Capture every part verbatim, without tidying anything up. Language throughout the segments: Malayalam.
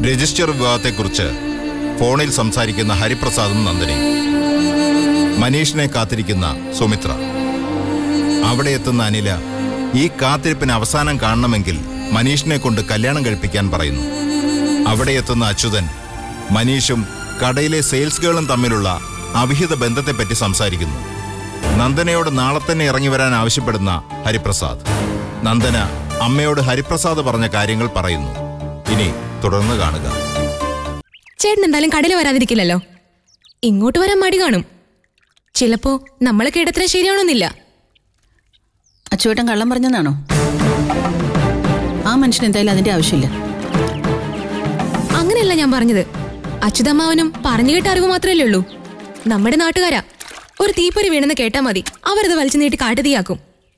രജിസ്റ്റർ വിവാഹത്തെക്കുറിച്ച് ഫോണിൽ സംസാരിക്കുന്ന ഹരിപ്രസാദും നന്ദനയും. മനീഷിനെ കാത്തിരിക്കുന്ന സുമിത്ര. അവിടെ എത്തുന്ന അനില ഈ കാത്തിരിപ്പിന് അവസാനം കാണണമെങ്കിൽ മനീഷിനെ കൊണ്ട് കല്യാണം കഴിപ്പിക്കാൻ പറയുന്നു. അവിടെ എത്തുന്ന അച്യുതൻ മനീഷും കടയിലെ സെയിൽസ് ഗേളും തമ്മിലുള്ള അവിഹിത ബന്ധത്തെപ്പറ്റി സംസാരിക്കുന്നു. നന്ദനയോട് നാളെ തന്നെ ഇറങ്ങി വരാൻ ആവശ്യപ്പെടുന്ന ഹരിപ്രസാദ്. നന്ദന അമ്മയോട് ഹരിപ്രസാദ് പറഞ്ഞ കാര്യങ്ങൾ പറയുന്നു. ഇനി തുടർന്ന് കാണുക. ചേട്ടൻ എന്തായാലും കടയിൽ വരാതിരിക്കില്ലല്ലോ. ഇങ്ങോട്ട് വരാൻ മടി കാണും. ചിലപ്പോ നമ്മളെ കേടത്ര ശരിയാണോന്നില്ല. അച്ചുവേട്ടൻ കള്ളം പറഞ്ഞതാണോ? ആ മനുഷ്യൻ എന്തായാലും അതിന്റെ ആവശ്യമില്ല. അങ്ങനെയല്ല ഞാൻ പറഞ്ഞത്. അച്യുതമ്മാവനും പറഞ്ഞു കേട്ട അറിവ് മാത്രമല്ലേ ഉള്ളൂ. നമ്മുടെ നാട്ടുകാരാ. ഒരു തീപ്പൊരി വീണെന്ന് കേട്ടാ മതി, അവരത് വലിച്ചു നീട്ടി കാട്ടുതീയാക്കും.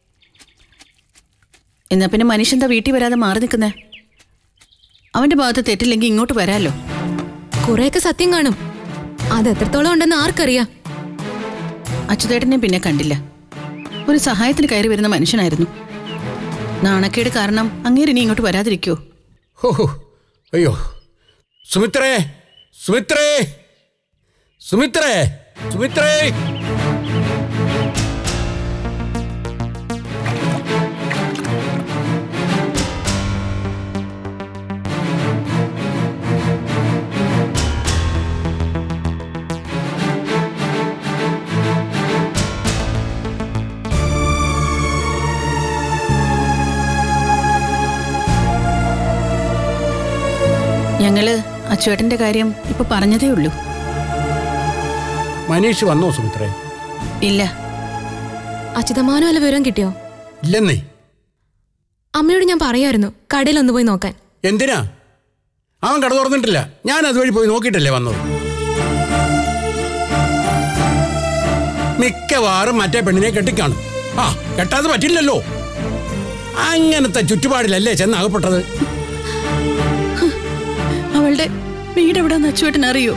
എന്നാ പിന്നെ മനുഷ്യൻ എന്താ വീട്ടിൽ വരാതെ മാറി നിൽക്കുന്നേ? അവന്റെ ഭാഗത്ത് തെറ്റില്ലെങ്കിൽ ഇങ്ങോട്ട് വരാലോ. കുറെയൊക്കെ സത്യം കാണും. അത് എത്രത്തോളം ഉണ്ടെന്ന് ആർക്കറിയാം. അച്യുതേട്ടനെ പിന്നെ കണ്ടില്ല. ഒരു സഹായത്തിന് കയറി വരുന്ന മനുഷ്യനായിരുന്നു. നാണക്കേട് കാരണം അങ്ങേരിനി ഇങ്ങോട്ട് വരാതിരിക്കോ? ഓഹോ, അയ്യോ. സുമിത്രേ, സുമിത്രേ, സുമിത്രേ, സുമിത്രേ. ഞങ്ങള് അച്ചുവേട്ടന്റെ കാര്യം ഇപ്പൊ പറഞ്ഞതേ ഉള്ളൂ. മനീഷ് വന്നോ സുമിത്രേ? ഇല്ല. അച്യുതമ്മാവനും വല്ല വിവരം കിട്ടിയോ? ഇല്ലെന്നേ. അമ്മയോട് ഞാൻ പറയായിരുന്നു കടയിൽ ഒന്ന് പോയി നോക്കാൻ. എന്തിനാ? അവൻ കട തുറന്നിട്ടില്ല. ഞാൻ അതുവഴി പോയി നോക്കിയിട്ടല്ലേ വന്നത്. മിക്കവാറും മറ്റേ പെണ്ണിനെ കെട്ടിക്കാണും. ആ, കെട്ടാതെ പറ്റില്ലല്ലോ. അങ്ങനത്തെ ചുറ്റുപാടിലല്ലേ ചെന്ന് അകപ്പെട്ടത്. അവളുടെ വീട് എവിടെന്ന് അച്ചുവേട്ടൻ അറിയോ?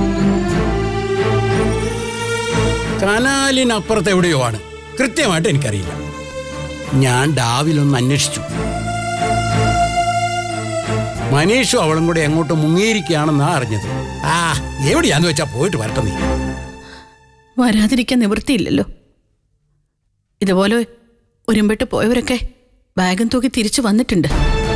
കനാലിനപ്പുറത്ത് എവിടെയോ ആണ്. കൃത്യമായിട്ട് എനിക്കറിയില്ല. ഞാൻ ഡാവിലൊന്ന് അന്വേഷിച്ചു. മനീഷും അവളും കൂടെ എങ്ങോട്ട് മുങ്ങിയിരിക്കുകയാണെന്നാ അറിഞ്ഞത്. ആ, എവിടെയാന്ന് വെച്ചാ പോയിട്ട് വരട്ടെ. നീ വരാതിരിക്കാൻ നിവൃത്തിയില്ലല്ലോ. ഇതുപോലെ ഒരുമ്പെട്ട് പോയവരൊക്കെ ബാഗും തൂക്കി തിരിച്ചു വന്നിട്ടുണ്ട്.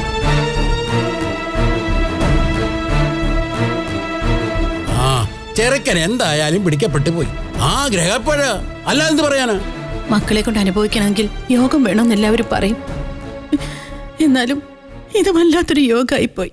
ആ, ചെറുക്കൻ എന്തായാലും പിടിക്കപ്പെട്ടു പോയി. ആ, ഗ്രഹപ്പഴ അല്ല എന്ത് പറയാനാ. മക്കളെ കൊണ്ട് അനുഭവിക്കണമെങ്കിൽ യോഗം വേണമെന്ന് എല്ലാവരും പറയും. എന്നാലും ഇത് വല്ലാത്തൊരു യോഗമായിപ്പോയി.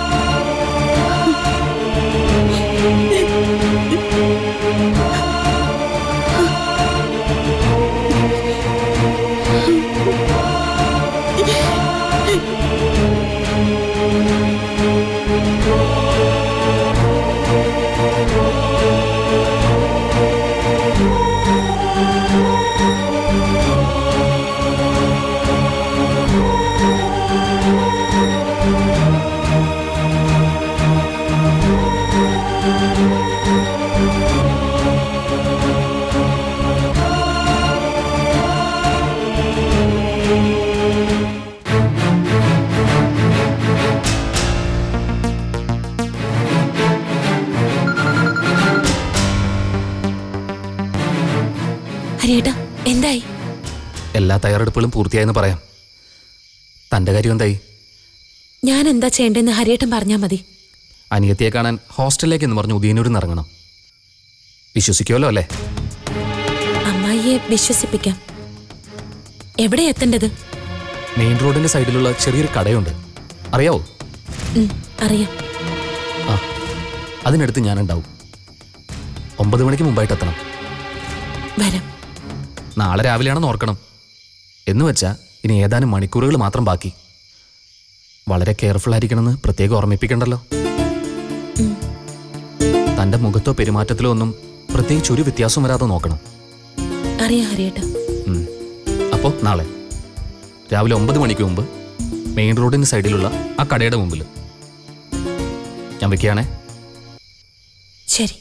എന്തായി? എല്ലാ തയ്യാറെടുപ്പുകളും പൂർത്തിയായെന്ന് പറയാം. തന്റെ കാര്യം എന്തായി? ഞാൻ എന്താ ചെയ്യേണ്ടെന്ന് ഹരിയേട്ടൻ പറഞ്ഞാൽ മതി. അനിയത്തിയെ കാണാൻ ഹോസ്റ്റലിലേക്ക് എന്ന് പറഞ്ഞ് ഉദയനൂരിൽ നിന്ന് ഇറങ്ങണം. വിശ്വസിക്കുമല്ലോ അല്ലേ? അമ്മായിയെ വിശ്വസിപ്പിക്കാം. എവിടെ എത്തേണ്ടത്? മെയിൻ റോഡിന്റെ സൈഡിലുള്ള ചെറിയൊരു കടയുണ്ട്, അറിയാവോ? അറിയാം. ആ, അതിനടുത്ത് ഞാനുണ്ടാവും. ഒമ്പത് മണിക്ക് മുമ്പായിട്ട് എത്തണം. വരാം. നാളെ രാവിലെയാണെന്ന് ഓർക്കണം. എന്ന് വെച്ചാൽ ഇനി ഏതാനും മണിക്കൂറുകൾ മാത്രം ബാക്കി. വളരെ കെയർഫുൾ ആയിരിക്കണമെന്ന് പ്രത്യേകം ഓർമ്മിപ്പിക്കണ്ടല്ലോ. തന്റെ മുഖത്തോ പെരുമാറ്റത്തിലോ ഒന്നും പ്രത്യേകിച്ച് ഒരു വ്യത്യാസം വരാതെ നോക്കണം. അറിയാം ഹരിയേട്ടാ. അപ്പോൾ നാളെ രാവിലെ ഒമ്പത് മണിക്ക് മുമ്പ് മെയിൻ റോഡിന് സൈഡിലുള്ള ആ കടയുടെ മുമ്പിൽ. ഞാൻ വെക്കുകയാണേ. ശരി.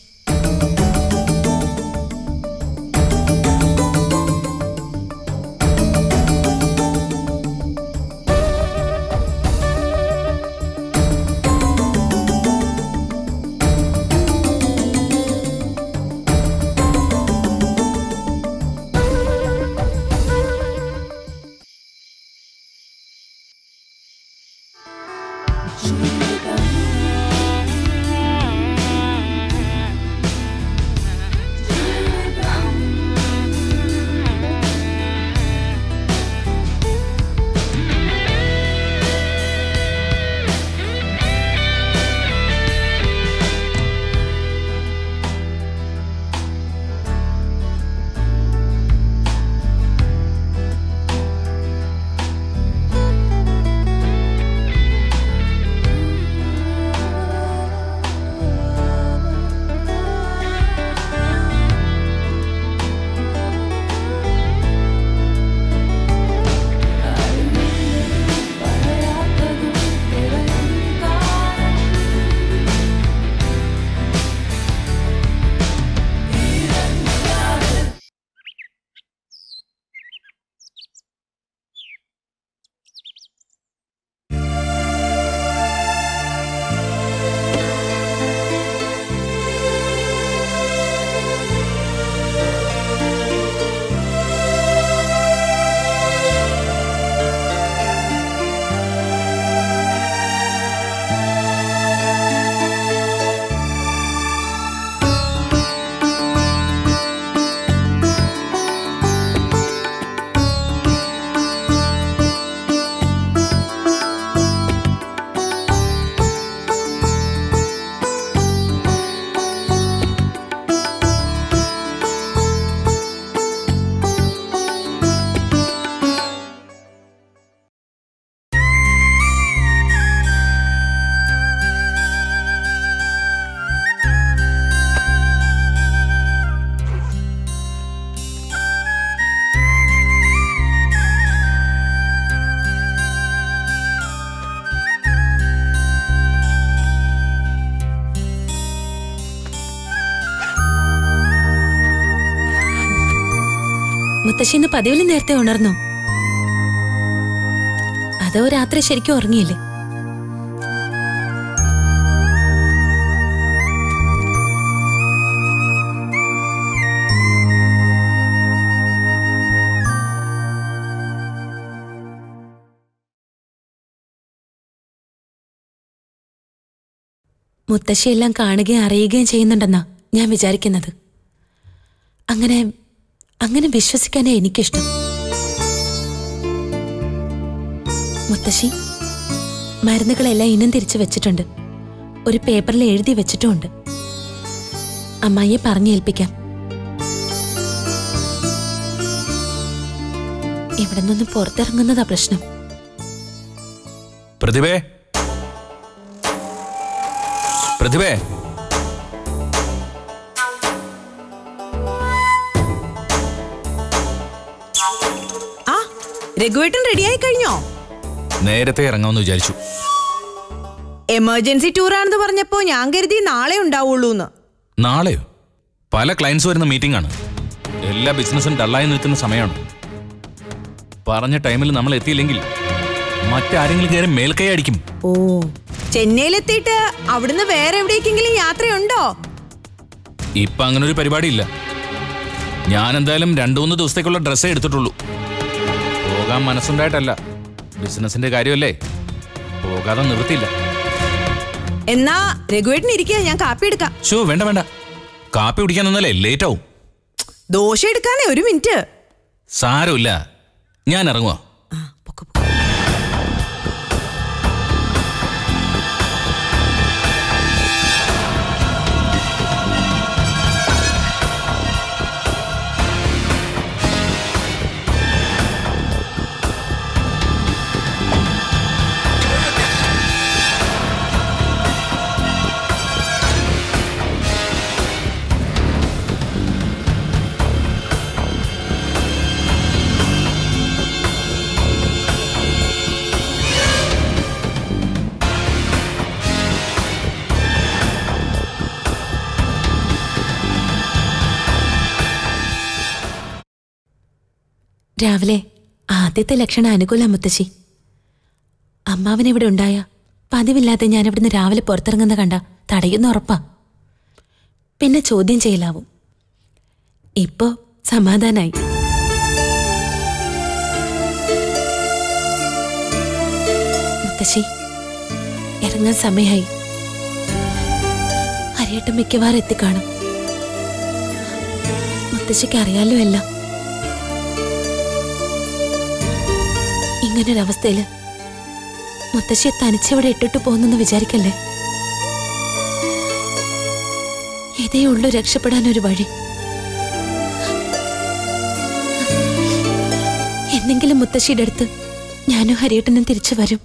മുത്തശ്ശിന്ന് പതിവില് നേരത്തെ ഉണർന്നോ? അതോ രാത്രി ശരിക്കും ഉറങ്ങിയില്ലേ? മുത്തശ്ശിയെല്ലാം കാണുകയും അറിയുകയും ചെയ്യുന്നുണ്ടെന്നാ ഞാൻ വിചാരിക്കുന്നത്. അങ്ങനെ അങ്ങനെ വിശ്വസിക്കാനേ എനിക്കിഷ്ടം. മുത്തശ്ശി മരുന്നുകളെല്ലാം ഇനം തിരിച്ചു വെച്ചിട്ടുണ്ട്. ഒരു പേപ്പറിൽ എഴുതി വെച്ചിട്ടുമുണ്ട്. അമ്മായിയെ പറഞ്ഞേൽപ്പിക്കാം. ഇവിടെ നിന്ന് പുറത്തിറങ്ങുന്നതാ പ്രശ്നം. പ്രതിഭേ, പ്രതിഭേ, രഘുവേട്ടൻ റെഡിയായി കഴിഞ്ഞോ? നേരത്തെ ഇറങ്ങാമെന്ന് വിചാരിച്ചു. എമർജൻസി ടൂർ ആണെന്ന് പറഞ്ഞപ്പോ ഞാൻ കരുതി നാളെ ഉണ്ടാവുള്ളൂ. നാളെയോ? പല ക്ലയൻസ് വരുന്ന മീറ്റിംഗ് ആണ്. എല്ലാ ബിസിനസ്സും ഡള്ളായി നിൽക്കുന്ന സമയമാണ്. പറഞ്ഞ ടൈമിൽ നമ്മൾ എത്തിയില്ലെങ്കിൽ മറ്റാരെങ്കിലും കയറി മേൽക്കൈ അടിക്കും. ഓ, ചെന്നൈയിലെത്തിയിട്ട് അവിടുന്ന് വേറെ എവിടേക്കെങ്കിലും യാത്രയുണ്ടോ? ഇപ്പൊ അങ്ങനെ ഒരു പരിപാടി ഇല്ല. ഞാൻ എന്തായാലും രണ്ടു മൂന്ന് ദിവസത്തേക്കുള്ള ഡ്രസ്സേ എടുത്തിട്ടുള്ളൂ. പോകാൻ മനസ്സുണ്ടായിട്ടല്ല, ബിസിനസിന്റെ കാര്യമല്ലേ, പോകാതെ നിവൃത്തിയില്ല. എന്നാ രഘുവേട്ടൻ ഇരിക്കുക, ഞാൻ കാപ്പി എടുക്കാം. ഷോ, വേണ്ട വേണ്ട, കാപ്പി കുടിക്കാൻ നിന്നല്ലേ ലേറ്റ് ആവും. ദോശ എടുക്കാനേ ഒരു മിനിറ്റ്. സാരമില്ല, ഞാൻ ഇറങ്ങുവാ. രാവിലെ ആദ്യത്തെ ലക്ഷണം അനുകൂല മുത്തശ്ശി. അമ്മാവനിവിടെ ഉണ്ടായ പതിവില്ലാതെ ഞാൻ ഇവിടുന്ന് രാവിലെ പുറത്തിറങ്ങുന്ന കണ്ട തടയുന്ന ഉറപ്പാ. പിന്നെ ചോദ്യം ചെയ്യലാവും. ഇപ്പോ സമാധാനായി. മുത്തശ്ശി ഇറങ്ങി. ഇറങ്ങാൻ സമയമായി. ഹരിയേട്ടൻ മിക്കവാറും എത്തിക്കാണും. മുത്തശ്ശിക്ക് അറിയാലോ എല്ലാം. ഇങ്ങനൊരവസ്ഥയില് മുത്തശ്ശിയെ തനിച്ചവിടെ ഇട്ടിട്ട് പോകുന്നെന്ന് വിചാരിക്കല്ലേ. ഇതേ ഉള്ളു രക്ഷപ്പെടാൻ ഒരു വഴി. എന്നെങ്കിലും മുത്തശ്ശിയുടെ അടുത്ത് ഞാനും ഹരിയേട്ടനും തിരിച്ചു വരും.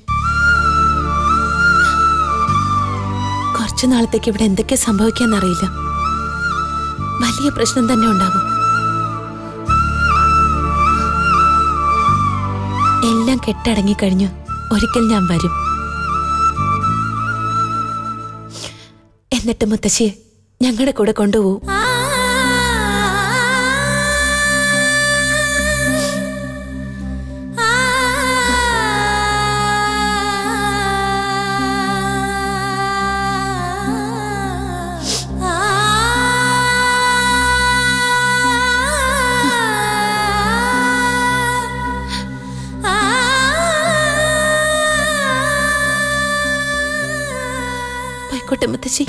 കുറച്ചു നാളത്തേക്ക് ഇവിടെ എന്തൊക്കെ സംഭവിക്കാന്നറിയില്ല. വലിയ പ്രശ്നം തന്നെ ഉണ്ടാകും. എല്ലാം കെട്ടടങ്ങിക്കഴിഞ്ഞു ഒരിക്കൽ ഞാൻ വരും. എന്നിട്ട് മുത്തശ്ശിയെ ഞങ്ങളുടെ കൂടെ കൊണ്ടുപോകും. പോയിക്കോട്ടെ മുത്തശ്ശി.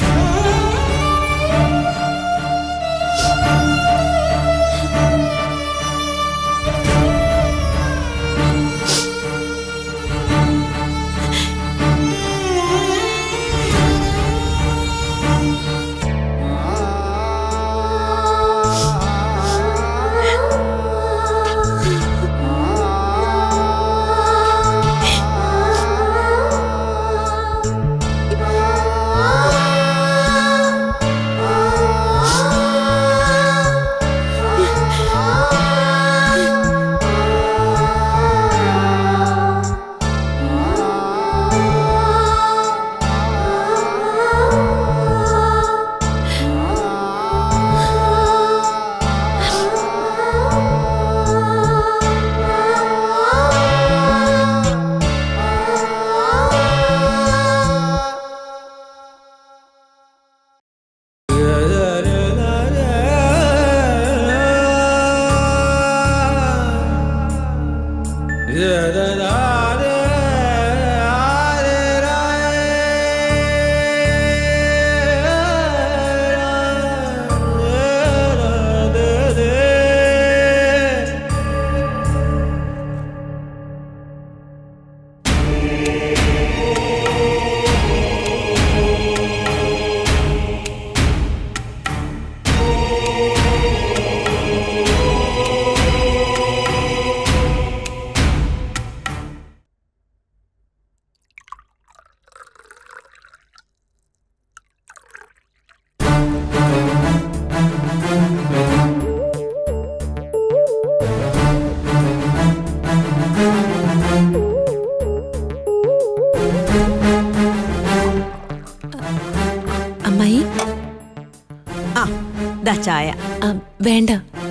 ചായ വേണ്ട.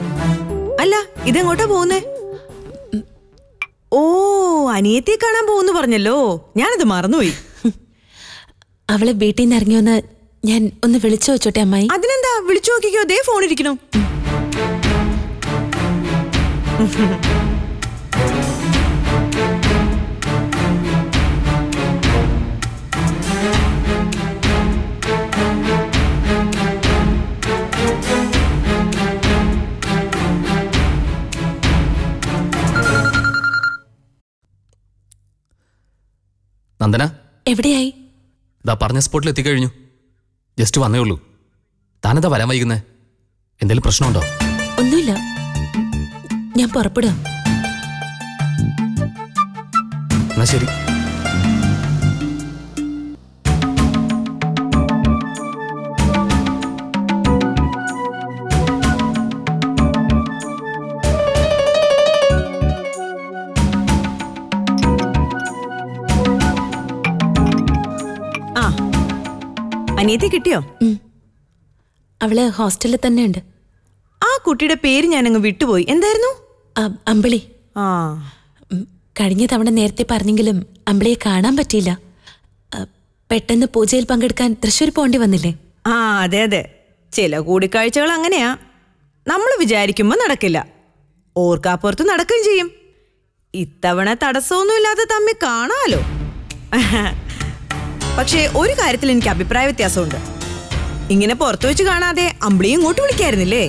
അല്ല ഇതെങ്ങോട്ടാ പോകുന്നേ? ഓ, അനിയത്തിയെ കാണാൻ പോകുന്നു പറഞ്ഞല്ലോ, ഞാനത് മറന്നുപോയി. അവളെ വീട്ടിൽ നിന്ന് ഇറങ്ങിയൊന്ന് ഞാൻ ഒന്ന് വിളിച്ചു വെച്ചോട്ടെ അമ്മായി. അതിനെന്താ, വിളിച്ചു നോക്കിക്കോ, ദേ ഫോണിരിക്കണോ. നന്ദന എവിടെയായി? ദാ പറഞ്ഞ സ്പോട്ടിൽ എത്തിക്കഴിഞ്ഞു. ജസ്റ്റ് വന്നേ ഉള്ളൂ. താനെന്താ വരാൻ വൈകുന്നേ? എന്തെങ്കിലും പ്രശ്നമുണ്ടോ? ഒന്നുമില്ല, ഞാൻ പുറപ്പെടാം. എന്നാ ശരി. അനിയത്തി കിട്ടിയോ? അവള് ഹോസ്റ്റലിൽ തന്നെ ഉണ്ട്. ആ കുട്ടിയുടെ പേര് ഞാനങ്ങ് വിട്ടുപോയി. എന്തായിരുന്നു? അമ്പിളി. ആ, കഴിഞ്ഞ തവണ നേരത്തെ പറഞ്ഞെങ്കിലും അമ്പിളിയെ കാണാൻ പറ്റിയില്ല. പെട്ടെന്ന് പൂജയിൽ പങ്കെടുക്കാൻ തൃശ്ശൂർ പോണ്ടി വന്നില്ലേ? ആ അതെ അതെ, ചില കൂടിക്കാഴ്ചകൾ അങ്ങനെയാ. നമ്മൾ വിചാരിക്കുമ്പോ നടക്കില്ല, ഓർക്കാപ്പുറത്ത് നടക്കുകയും ചെയ്യും. ഇത്തവണ തടസ്സമൊന്നുമില്ലാതെ തമ്മിൽ കാണാലോ. പക്ഷേ ഒരു കാര്യത്തിൽ എനിക്ക് അഭിപ്രായ വ്യത്യാസമുണ്ട്. ഇങ്ങനെ പുറത്തു വെച്ച് കാണാതെ അമ്പിളിയും ഇങ്ങോട്ട് വിളിക്കായിരുന്നില്ലേ?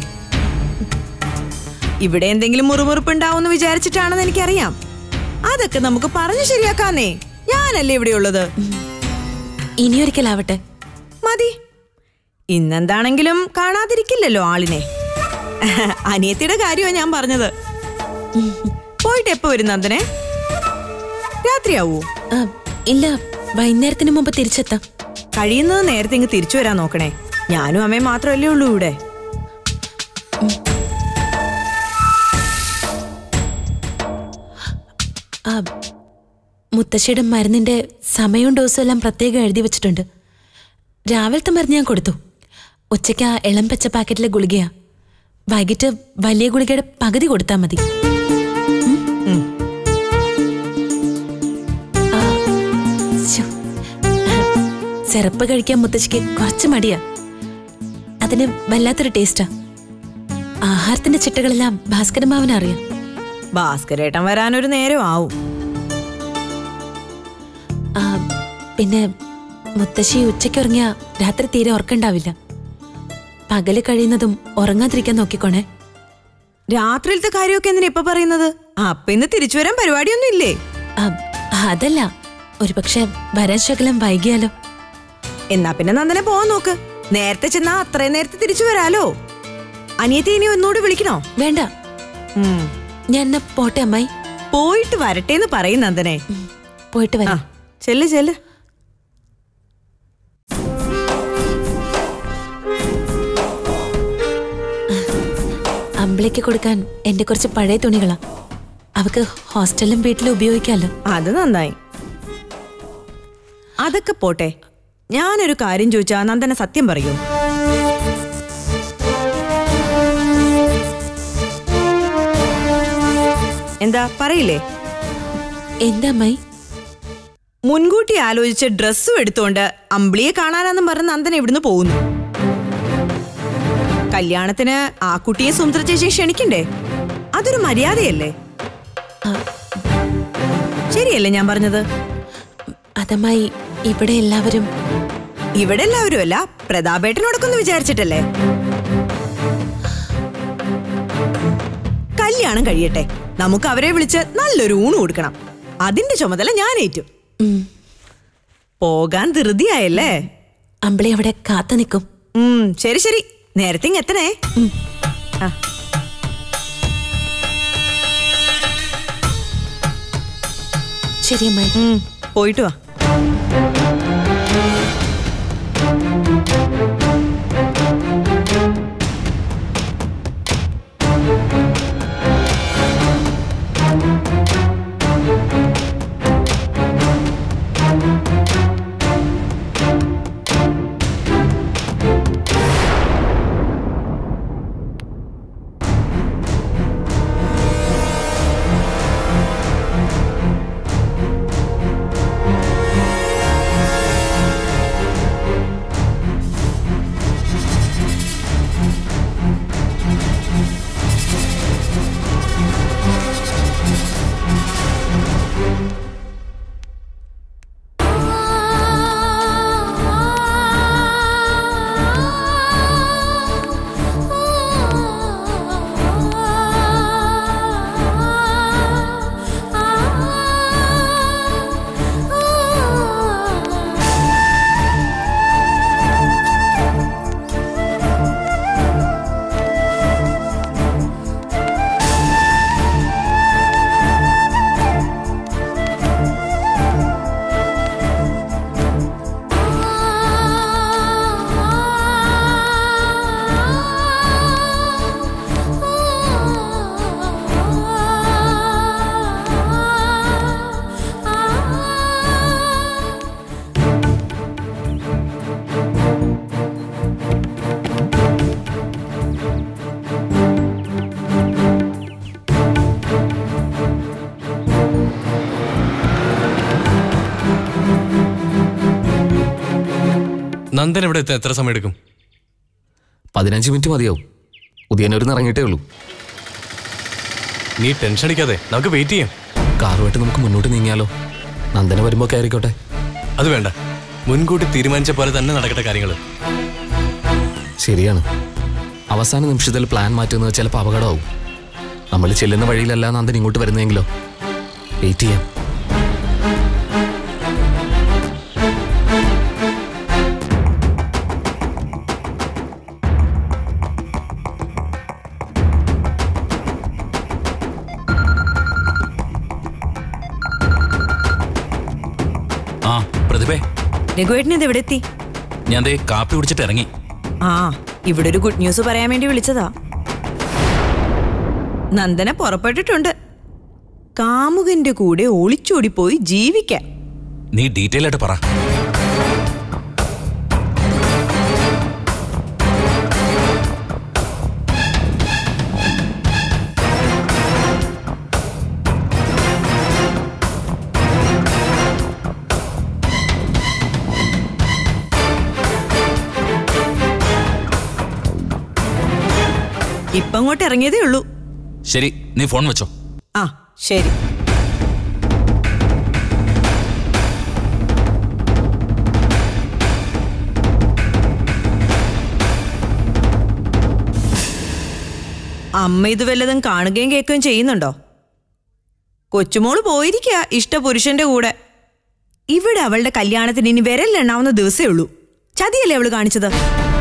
ഇവിടെ എന്തെങ്കിലും മുറിമുറുപ്പുണ്ടാവുമെന്ന് വിചാരിച്ചിട്ടാണെന്ന് എനിക്കറിയാം. അതൊക്കെ നമുക്ക് പറഞ്ഞു ശരിയാക്കാന്നേ. ഞാനല്ലേ ഇവിടെയുള്ളത്. ഇനിയൊരിക്കലാവട്ടെ. മതി. ഇന്നെന്താണെങ്കിലും കാണാതിരിക്കില്ലല്ലോ ആളിനെ. അനിയത്തിയുടെ കാര്യമാണ് ഞാൻ പറഞ്ഞത്. പോയിട്ട് എപ്പോ വരും നന്ദനെ? രാത്രിയാവൂ? ഇല്ല, വൈകുന്നേരത്തിന് മുമ്പ് തിരിച്ചെത്താം. കഴിയുന്നത് നേരത്തെ ഇങ്ങ് തിരിച്ചു വരാൻ നോക്കണേ. ഞാനും അമ്മയും മാത്രമല്ലേ ഉള്ളൂ ഇവിടെ. മുത്തശ്ശിയുടെ മരുന്നിന്റെ സമയവും ഡോസും എല്ലാം പ്രത്യേകം എഴുതി വെച്ചിട്ടുണ്ട്. രാവിലത്തെ മരുന്ന് ഞാൻ കൊടുത്തു. ഉച്ചയ്ക്ക് ആ ഇളം പച്ച പാക്കറ്റിലെ ഗുളികയാ. വൈകിട്ട് വലിയ ഗുളികയുടെ പകുതി കൊടുത്താൽ മതി. സിറപ്പ് കഴിക്കാൻ മുത്തശ്ശിക്ക് കുറച്ച് മടിയാ. അതിന് വല്ലാത്തൊരു ടേസ്റ്റാ. ആഹാരത്തിന്റെ ചിട്ടകളെല്ലാം ഭാസ്കരമാവനറിയാം. ഭാസ്കരേട്ടൻ വരാനൊരു നേരം ആവും. പിന്നെ മുത്തശ്ശി ഉച്ചയ്ക്ക് ഉറങ്ങിയ രാത്രി തീരെ ഉറക്കണ്ടാവില്ല. പകല് കഴിയുന്നതും ഉറങ്ങാതിരിക്കാൻ നോക്കിക്കോണേ. രാത്രിയിലത്തെ കാര്യമൊക്കെ എന്തിനാ ഇപ്പൊ പറയുന്നത്? അപ്പൊ ഇന്ന് തിരിച്ചു വരാൻ പരിപാടിയൊന്നും ഇല്ലേ? അതല്ല, ഒരുപക്ഷെ വരാൻ ശകലം വൈകിയാലോ. എന്നാ പിന്നെ നന്ദനെ പോവാൻ നോക്ക്. നേരത്തെ ചെന്നാ അത്രയും നേരത്തെ തിരിച്ചു വരാലോ. അനിയത്തി ഇനി ഒന്നുകൂടി വിളിക്കണോ? വേണ്ട, ഞാൻ പോട്ടെ അമ്മായി. പോയിട്ട് വരട്ടേന്ന് പറയും നന്ദനെ. പോയിട്ട് വരാം. ചെല്ല് ചെല്ല്. അമ്പിളിക്ക് കൊടുക്കാൻ എന്റെ കുറച്ച് പഴയ തുണികളാ. അവക്ക് ഹോസ്റ്റലിലും വീട്ടിലും ഉപയോഗിക്കാലോ. അത് നന്നായി. അതൊക്കെ പോട്ടെ, ഞാനൊരു കാര്യം ചോദിച്ചാ നന്ദന സത്യം പറയൂ? എന്താ പറയില്ലേ? എന്താ അമ്മായി? മുൻകൂട്ടി ആലോചിച്ച് ഡ്രസ്സും എടുത്തോണ്ട് അമ്പിളിയെ കാണാനെന്നും പറഞ്ഞ് നന്ദന ഇവിടുന്ന് പോകുന്നു. കല്യാണത്തിന് ആ കുട്ടിയെ സുമിത്ര ചേച്ചി ക്ഷണിക്കണ്ടേ? അതൊരു മര്യാദയല്ലേ? ശരിയല്ലേ ഞാൻ പറഞ്ഞത്? അതമ്മായി, ഇവിടെ എല്ലാവരും ഇവിടെ എല്ലാവരും അല്ല, പ്രതാപേട്ടനോടൊക്കൊന്ന് വിചാരിച്ചിട്ടല്ലേ? കല്യാണം കഴിയട്ടെ, നമുക്ക് അവരെ വിളിച്ച് നല്ലൊരു ഊണ് കൊടുക്കണം. അതിന്റെ ചുമതല ഞാൻ ഏറ്റു. പോകാൻ ധൃതിയായല്ലേ? അമ്പിളി അവിടെ കാത്തു നിൽക്കും. ശരി ശരി, നേരത്തെ ഇങ്ങ് എത്തണേ. ശരി അമ്മായി, പോയിട്ട് വാ. നന്ദൻ ഇവിടെ എത്താൻ എത്ര സമയം എടുക്കും? പതിനഞ്ച് മിനിറ്റ് മതിയാവും. ഉദയനൂരിൽ നിന്ന് ഇറങ്ങിയിട്ടേ ഉള്ളൂ. നീ ടെൻഷൻ അടിക്കാതെ, നമുക്ക് വെയിറ്റ് ചെയ്യാം. കാറുമായിട്ട് നമുക്ക് മുന്നോട്ട് നീങ്ങിയാലോ? നന്ദന വരുമ്പോൾ കയറിക്കോട്ടെ. അത് വേണ്ട, മുൻകൂട്ടി തീരുമാനിച്ച പോലെ തന്നെ നടക്കട്ടെ കാര്യങ്ങൾ. ശരിയാണ്. അവസാന നിമിഷത്തിൽ പ്ലാൻ മാറ്റുന്നത് ചിലപ്പോൾ അപകടമാവും. നമ്മൾ ചെല്ലുന്ന വഴിയിലല്ല നന്ദൻ ഇങ്ങോട്ട് വരുന്നെങ്കിലോ? വെയിറ്റ് ചെയ്യാം. ആ പ്രതിഭേ, രഘുവേട്ടൻ ഇത് എവിടെ എത്തി? ഞാൻ ദേ കാപ്പി കുടിച്ചിട്ട് ഇറങ്ങി. ആ, ഇവിടെ ഒരു ഗുഡ് ന്യൂസ് പറയാൻ വേണ്ടി വിളിച്ചതാ. നന്ദന പുറപ്പെട്ടിട്ടുണ്ട്. കാമുകന്റെ കൂടെ ഒളിച്ചോടിപ്പോയി ജീവിക്കാൻ. നീ ഡീറ്റെയിൽ ആയിട്ട് പറ. ഇപ്പൊ അങ്ങോട്ട് ഇറങ്ങിയതേ ഉള്ളൂ. ശരി, നീ ഫോൺ വെച്ചോ. ആ ശരി. അമ്മ ഇത് വല്ലതും കാണുകയും കേൾക്കുകയും ചെയ്യുന്നുണ്ടോ? കൊച്ചുമോള് പോയിരിക്കുക ഇഷ്ടപുരുഷന്റെ കൂടെ. ഇവിടെ അവളുടെ കല്യാണത്തിന് ഇനി വിരലിലെണ്ണാവുന്ന ദിവസമേ ഉള്ളൂ. ചതിയല്ലേ അവള് കാണിച്ചത്?